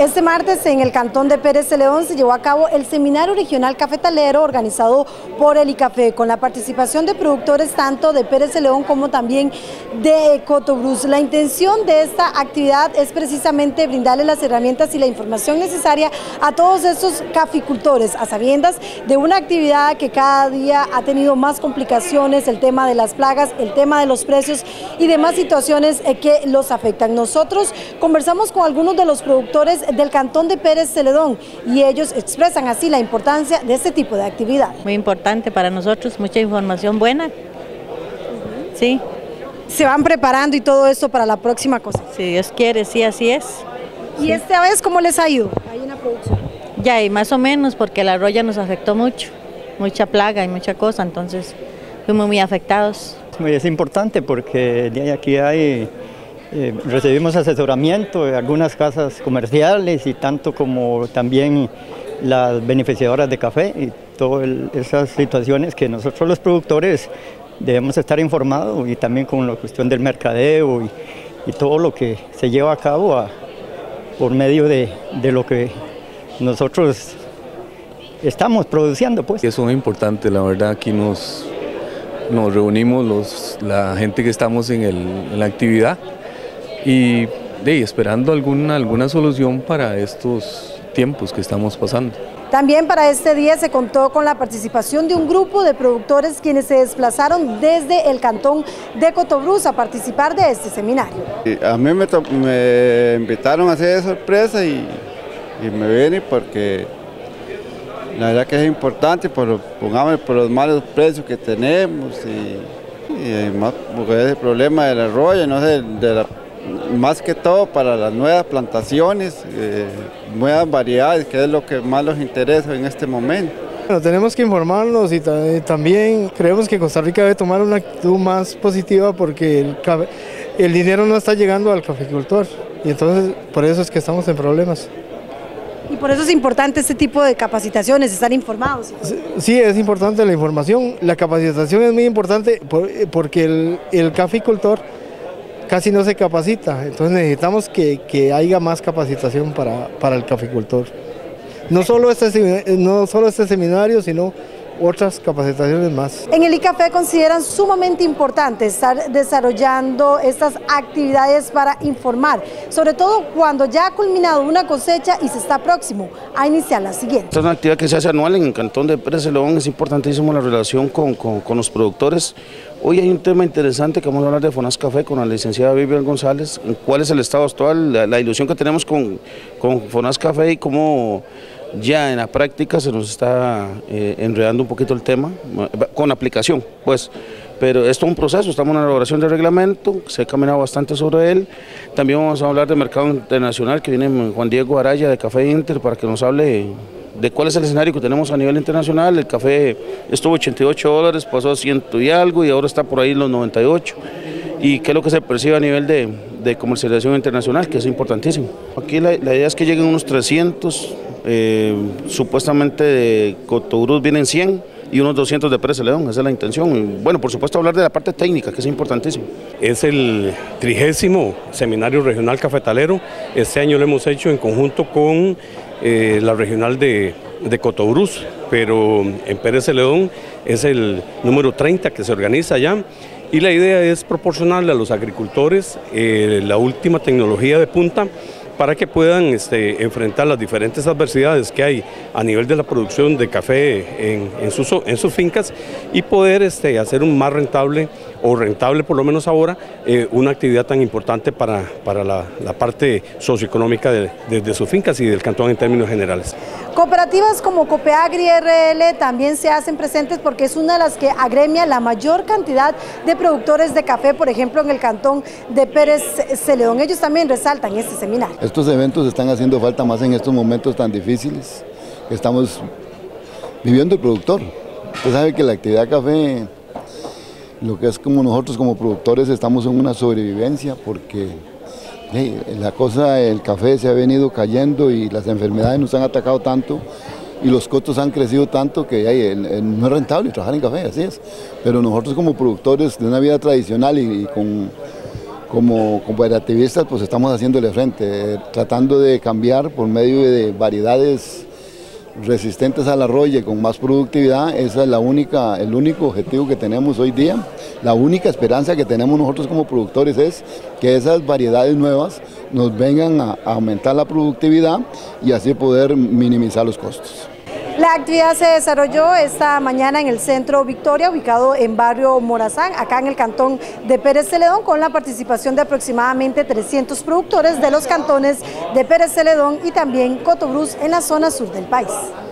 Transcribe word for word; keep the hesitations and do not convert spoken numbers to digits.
Este martes en el cantón de Pérez Celedón se llevó a cabo el Seminario Regional Cafetalero organizado por el ICAFE con la participación de productores tanto de Pérez Celedón como también de Cotobruz. La intención de esta actividad es precisamente brindarle las herramientas y la información necesaria a todos estos caficultores, a sabiendas de una actividad que cada día ha tenido más complicaciones, el tema de las plagas, el tema de los precios y demás situaciones que los afectan. Nosotros conversamos con algunos de los productores del cantón de Pérez Celedón y ellos expresan así la importancia de este tipo de actividad. Muy importante para nosotros, mucha información buena. Sí. ¿Se van preparando y todo esto para la próxima cosa? Si Dios quiere, sí, así es. ¿Y sí. esta vez cómo les ha ido ahí en la producción? Ya, y más o menos, porque la roya nos afectó mucho, mucha plaga y mucha cosa, entonces fuimos muy afectados. Es importante porque de aquí hay... Eh, recibimos asesoramiento de algunas casas comerciales y tanto como también las beneficiadoras de café y todas esas situaciones que nosotros los productores debemos estar informados y también con la cuestión del mercadeo y, y todo lo que se lleva a cabo a, por medio de, de lo que nosotros estamos produciendo. Pues. Eso es importante, la verdad, aquí nos, nos reunimos los, la gente que estamos en, el, en la actividad y de, esperando alguna, alguna solución para estos tiempos que estamos pasando. También para este día se contó con la participación de un grupo de productores quienes se desplazaron desde el cantón de Cotobruz a participar de este seminario. A mí me, me invitaron a hacer de sorpresa y, y me vine porque la verdad que es importante, por, pongamos por los malos precios que tenemos y, y además porque es el problema de la roya, no sé, de la más que todo para las nuevas plantaciones, eh, nuevas variedades, que es lo que más nos interesa en este momento. Bueno, tenemos que informarnos y también creemos que Costa Rica debe tomar una actitud más positiva porque el, el dinero no está llegando al caficultor y entonces por eso es que estamos en problemas. Y por eso es importante este tipo de capacitaciones, estar informados. Sí, es importante la información, la capacitación es muy importante porque el, el caficultor casi no se capacita, entonces necesitamos que, que haya más capacitación para, para el caficultor. No solo, este, no solo este seminario, sino otras capacitaciones más. En el ICAFE consideran sumamente importante estar desarrollando estas actividades para informar, sobre todo cuando ya ha culminado una cosecha y se está próximo a iniciar la siguiente. Esta es una actividad que se hace anual en el cantón de Pérez Celedón, es importantísimo la relación con, con, con los productores. Hoy hay un tema interesante que vamos a hablar de FONASCAFE Café con la licenciada Vivian González, cuál es el estado actual, la, la ilusión que tenemos con, con FONASCAFE Café y cómo ya en la práctica se nos está eh, enredando un poquito el tema, con aplicación, pues, pero esto es un proceso, estamos en la elaboración del reglamento, se ha caminado bastante sobre él. También vamos a hablar de mercado internacional, que viene Juan Diego Araya de Café Inter para que nos hable de cuál es el escenario que tenemos a nivel internacional. El café estuvo ochenta y ocho dólares, pasó a ciento y algo y ahora está por ahí en los noventa y ocho. Y qué es lo que se percibe a nivel de, de comercialización internacional, que es importantísimo. Aquí la, la idea es que lleguen unos trescientos, eh, supuestamente de Cotobruz vienen cien y unos doscientos de Pérez Celedón, esa es la intención. Y bueno, por supuesto hablar de la parte técnica, que es importantísimo. Es el trigésimo Seminario Regional Cafetalero, este año lo hemos hecho en conjunto con eh, la regional de, de Cotobruz, pero en Pérez Celedón es el número treinta que se organiza allá. Y la idea es proporcionarle a los agricultores eh, la última tecnología de punta para que puedan este, enfrentar las diferentes adversidades que hay a nivel de la producción de café en, en, sus, en sus fincas y poder este, hacer un más rentable, o rentable por lo menos ahora, eh, una actividad tan importante para, para la, la parte socioeconómica de, de, de sus fincas y del cantón en términos generales. Cooperativas como Copeagri R L también se hacen presentes porque es una de las que agremia la mayor cantidad de productores de café, por ejemplo en el cantón de Pérez Celedón. Ellos también resaltan este seminario. Estos eventos están haciendo falta más en estos momentos tan difíciles que estamos viviendo el productor. Usted sabe que la actividad café, lo que es como nosotros como productores estamos en una sobrevivencia porque hey, la cosa, el café se ha venido cayendo y las enfermedades nos han atacado tanto y los costos han crecido tanto que hey, el, el, no es rentable trabajar en café, así es. Pero nosotros como productores de una vida tradicional y, y con como cooperativistas pues estamos haciéndole frente, eh, tratando de cambiar por medio de variedades resistentes a la roya con más productividad. Esa es la única, el único objetivo que tenemos hoy día. La única esperanza que tenemos nosotros como productores es que esas variedades nuevas nos vengan a, a aumentar la productividad y así poder minimizar los costos. La actividad se desarrolló esta mañana en el Centro Victoria, ubicado en barrio Morazán, acá en el cantón de Pérez Celedón, con la participación de aproximadamente trescientos productores de los cantones de Pérez Celedón y también Cotobruz en la zona sur del país.